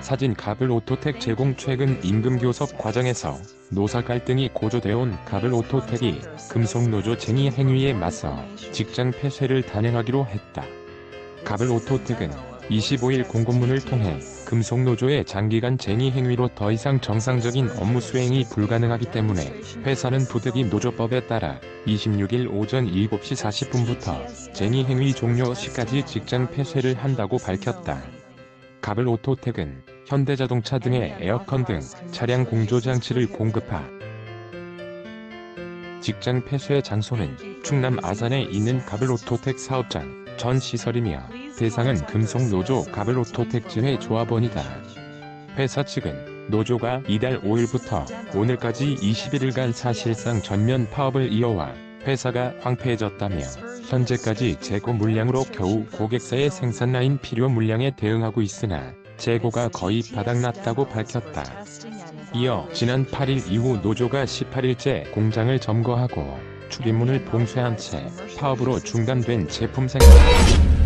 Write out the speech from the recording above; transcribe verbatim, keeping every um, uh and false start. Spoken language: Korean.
사진 갑을 오토텍 제공. 최근 임금 교섭 과정에서 노사 갈등이 고조되어 온 갑을 오토텍이 금속노조 쟁의 행위에 맞서 직장 폐쇄를 단행하기로 했다. 갑을 오토텍은 이십오일 공고문을 통해 금속노조의 장기간 쟁의 행위로 더 이상 정상적인 업무 수행이 불가능하기 때문에 회사는 부득이 노조법에 따라 이십육일 오전 일곱시 사십분부터 쟁의 행위 종료 시까지 직장 폐쇄를 한다고 밝혔다. 갑을 오토텍은 현대자동차 등의 에어컨 등 차량 공조장치를 공급하. 직장 폐쇄 장소는 충남 아산에 있는 갑을 오토텍 사업장 전 시설이며 대상은 금속노조 갑을 오토텍 지회조합원이다. 회사 측은 노조가 이달 오일부터 오늘까지 이십일일간 사실상 전면 파업을 이어와 회사가 황폐해졌다며 현재까지 재고 물량으로 겨우 고객사의 생산 라인 필요 물량에 대응하고 있으나 재고가 거의 바닥났다고 밝혔다. 이어 지난 팔일 이후 노조가 십팔일째 공장을 점거하고 출입문을 봉쇄한 채 파업으로 중단된 제품 생산